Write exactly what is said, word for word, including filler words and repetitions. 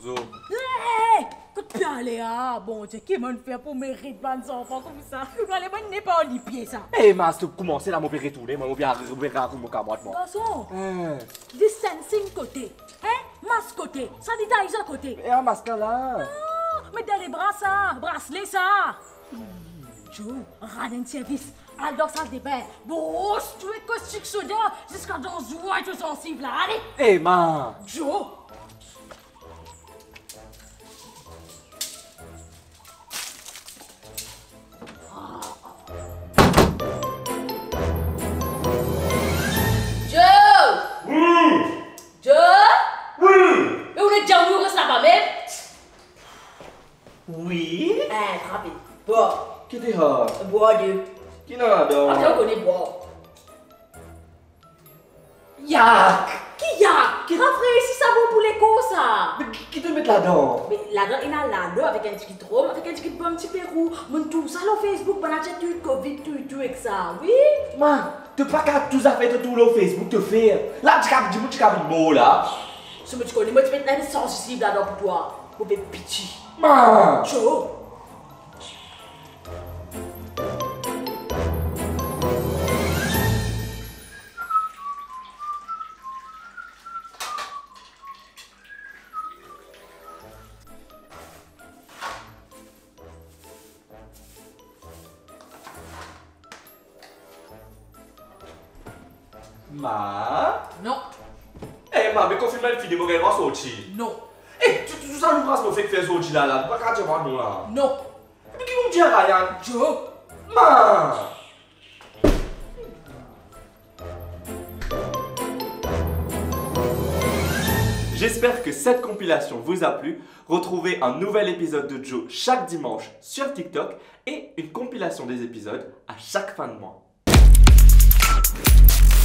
Zo. Hé, que tu aller ah, bon, tu qui m'en fait pour mériter des enfants comme ça. Tu allez pas n'est pas en pied ça. Eh, mas, tu commences là, mon père retourner, mon père retourner mon camarade, moi. Garçon, Hein. distancing côté, hein, masque côté, sanitizer côté. Et un masque là. Ah, mais dans les bras ça, bracelet ça. Joe, radin service. Alors ça dépend. Bon, tu es caustique soda jusqu'à dans joie tout sensible là. Allez. Eh, ma. Joe. Oui. Eh, rapide. Bois. Qui t'es là? Bois deux. Qui n'a donc? Après, on connaît bois. Yak. Qui y a? Qui rafraîchit si ça vaut pour les cons, ça? Mais qui te met là-dedans? Mais là-dedans, il y a là-dedans avec un petit rhum, avec un petit bon petit pérou. Mon tout ça, sur Facebook, on a chat tout, Covid, tout, tout, avec ça, oui? Man, tu pas qu'à tout ça fait tout le Facebook te faire. Là, tu capes, dis-moi, tu capes le mot là. Ce que tu connais, moi, tu peux être sensible là-dedans pour toi. Pour faire pitié. Man. Joe. Ma. Non. Eh, ma, mais confirme le film, regarde-moi sorti. Non. Eh, tu tout ça, nous brasse me fait faire sorti là, là. Pas qu'à te voir nous là. Non. Mais qui vous dit à Ryan? Joe. Ma. J'espère que cette compilation vous a plu. Retrouvez un nouvel épisode de Joe chaque dimanche sur TikTok et une compilation des épisodes à chaque fin de mois.